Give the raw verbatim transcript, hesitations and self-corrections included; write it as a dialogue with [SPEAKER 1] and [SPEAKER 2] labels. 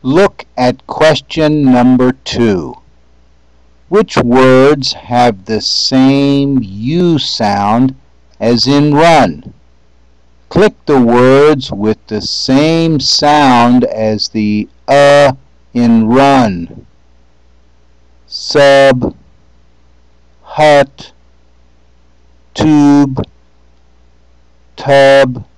[SPEAKER 1] Look at question number two. Which words have the same U sound as in run? Click the words with the same sound as the uh in run. Sub, hut, tube, tub,